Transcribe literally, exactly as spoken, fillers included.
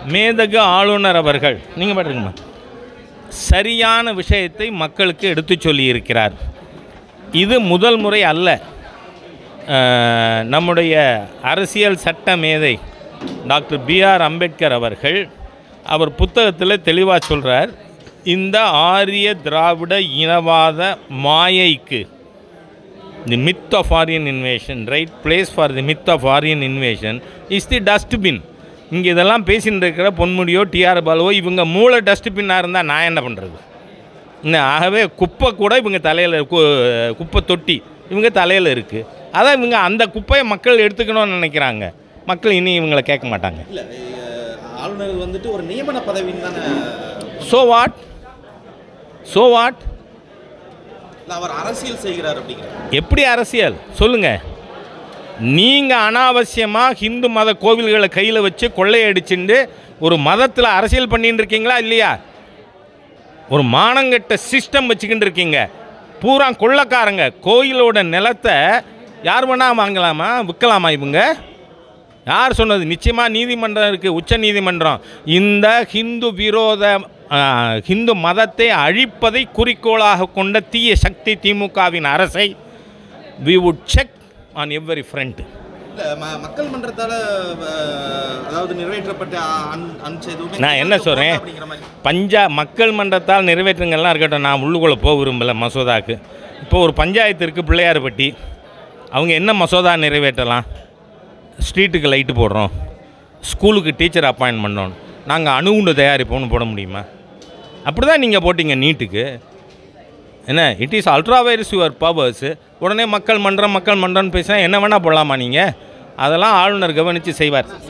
மேதகு ஆளுநர் அவர்கள் நீங்கள் பாட்டுருங்கம்மா சரியான விஷயத்தை மக்களுக்கு எடுத்து சொல்லியிருக்கிறார். இது முதல் முறை அல்ல. நம்முடைய அரசியல் சட்ட மேதை டாக்டர் பி ஆர் அம்பேத்கர் அவர்கள் அவர் புத்தகத்தில் தெளிவாக சொல்கிறார், இந்த ஆரிய திராவிட இனவாத மாயைக்கு the myth of Aryan invasion, right place for the myth of Aryan invasion is the dustbin. இங்கே இதெல்லாம் பேசின்னு இருக்கிற பொன்முடியோ டிஆர் பாலுவோ இவங்க மூளை டஸ்ட்பின்னாக இருந்தால் நான் என்ன பண்ணுறது? இன்னும் ஆகவே குப்பை கூட இவங்க தலையில் குப்பை தொட்டி இவங்க தலையில் இருக்குது. அதான் இவங்க அந்த குப்பையை மக்கள் எடுத்துக்கணும்னு நினைக்கிறாங்க. மக்கள் இனி இவங்களை கேட்க மாட்டாங்க. இல்லை, ஆளுநர் வந்துட்டு ஒரு நியமன பதவின்னு தானே. ஸோ வாட் ஸோ வாட் அவர் அரசியல் செய்கிறார் அப்படிங்கிறார். எப்படி அரசியல் சொல்லுங்கள்? நீங்கள் அனாவசியமாக ஹிந்து மத கோவில்களை கையில் வச்சு கொள்ளையடிச்சுட்டு ஒரு மதத்தில் அரசியல் பண்ணிட்டு இருக்கீங்களா இல்லையா? ஒரு மானங்கட்ட சிஸ்டம் வச்சுக்கிட்டு இருக்கீங்க. பூரா கொள்ளைக்காரங்க. கோயிலோட நிலத்தை யார் வேணால் வாங்கலாமா, விற்கலாமா? இவங்க யார் சொன்னது? நிச்சயமாக நீதிமன்றம் இருக்குது, உச்ச நீதிமன்றம். இந்த ஹிந்து விரோத ஹிந்து மதத்தை அழிப்பதை குறிக்கோளாக கொண்ட தீய சக்தி திமுகவின் அரசை we would check on every front. மக்கள் மன்றத்தால் அதாவது நிறைவேற்றப்பட்ட நான் என்ன சொல்கிறேன், பஞ்சா மக்கள் மன்றத்தால் நிறைவேற்றுங்கள்லாம் இருக்கட்டும், நான் உள்ளுக்குள்ளே போக விரும்பலை மசோதாவுக்கு. இப்போ ஒரு பஞ்சாயத்து இருக்குது பிள்ளையார்பட்டி, அவங்க என்ன மசோதா நிறைவேற்றலாம்? ஸ்ட்ரீட்டுக்கு லைட்டு போடுறோம், ஸ்கூலுக்கு டீச்சர் அப்பாயின்ட் பண்ணோம், நாங்கள் அணுகுண்டு தயாரிப்போம்னு போட முடியுமா? அப்படி தான் நீங்கள் போட்டிங்க நீட்டுக்கு. என்ன it is ultra vires your powers. உடனே மக்கள் மன்றம் மக்கள் மன்றம்னு பேசினா என்ன வேணால் போடலாமா நீங்கள்? அதெல்லாம் ஆளுநர் கவனித்து செய்வார்.